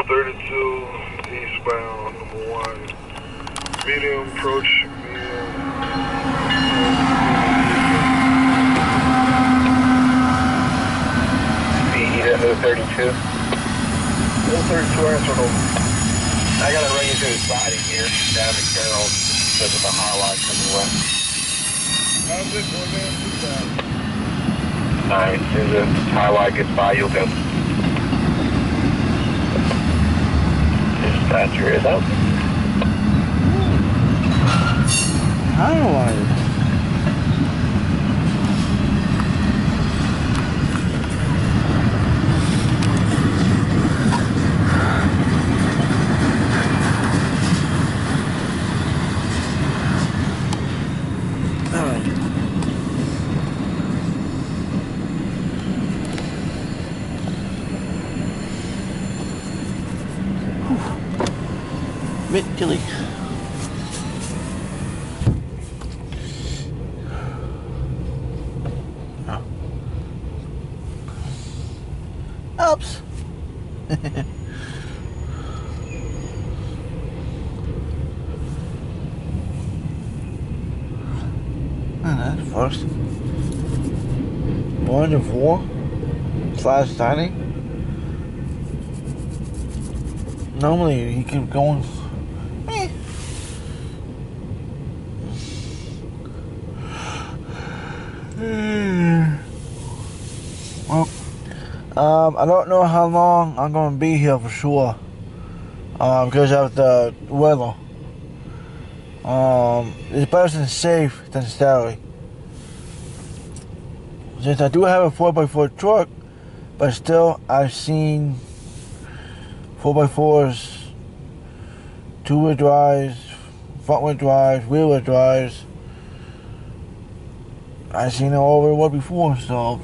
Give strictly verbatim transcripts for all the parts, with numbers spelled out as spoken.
four thirty-two, eastbound, number one. Medium approach, medium. Speed, oh thirty-two. oh thirty-two, answer no. I gotta run you through the siding here, down to Carroll, because of the highlight coming west. How's it going down too fast? Alright, as soon as the highlight gets by, you'll go. Dispatcher is out. Highlight. Bit chilly. Oh. Oops. And that's first. One to four slash tiny. Normally he keeps going. Well, um, I don't know how long I'm going to be here for sure, uh, because of the weather. Um, it's better than safe than scary. Since I do have a four by four truck, but still I've seen four by fours, two-wheel drives, front-wheel drives, rear-wheel drives. I've seen it all over the world before, so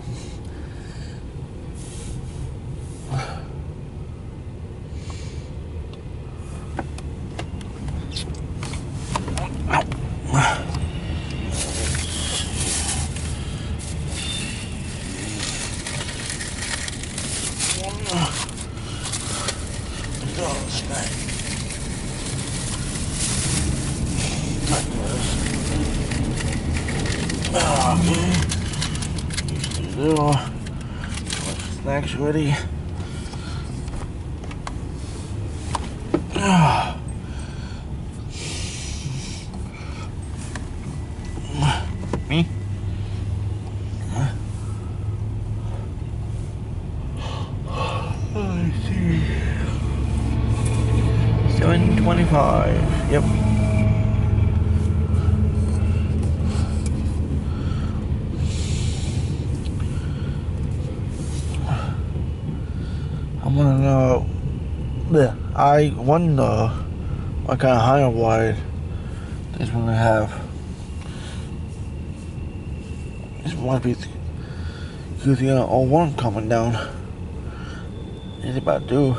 little snacks ready. Me? I see. seven twenty-five. Yep. I want to know, yeah, I wonder what kind of higher wide this one I have. This might be Q three oh one coming down. It's about due.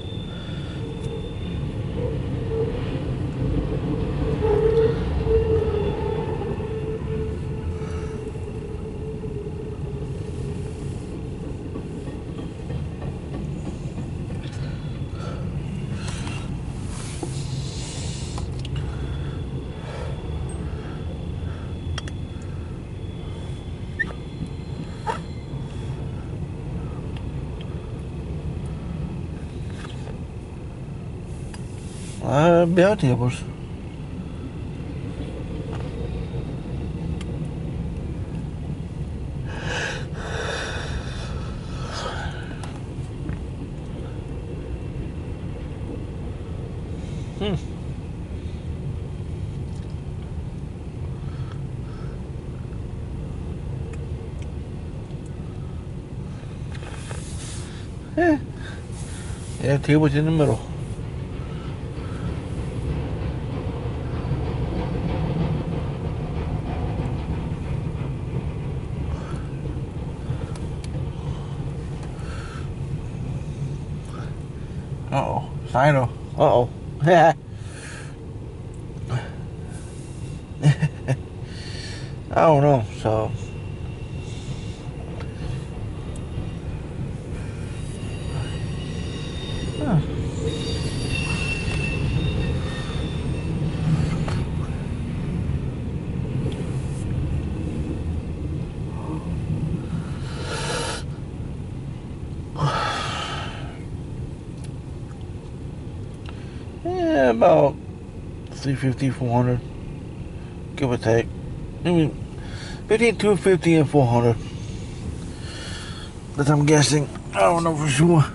Uh, bell tables. Hmm. Yeah. Yeah, table's in the middle. Uh-oh. Sino. Uh-oh. I don't know, so... Huh. Yeah, about three fifty, four hundred, give or take. I mean, between two fifty and four hundred. But I'm guessing. I don't know for sure.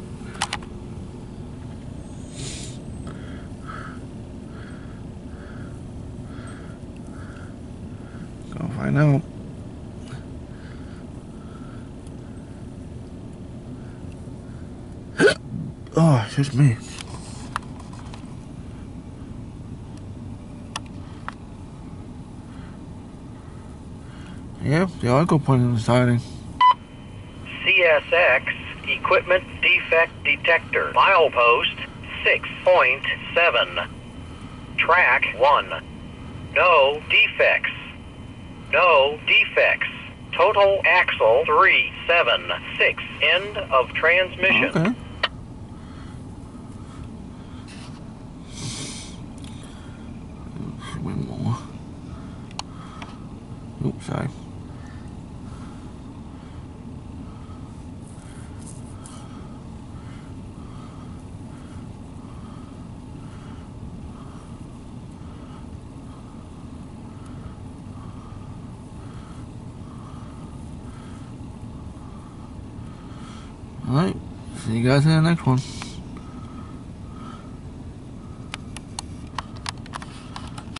Gonna find out. Oh, it's just me. Yep, the article pointed in the siding. C S X Equipment Defect Detector. Milepost six point seven. Track one. No defects. No defects. Total axle three seven six. End of transmission. Okay. One more. Oops, sorry. Alright, see you guys in the next one.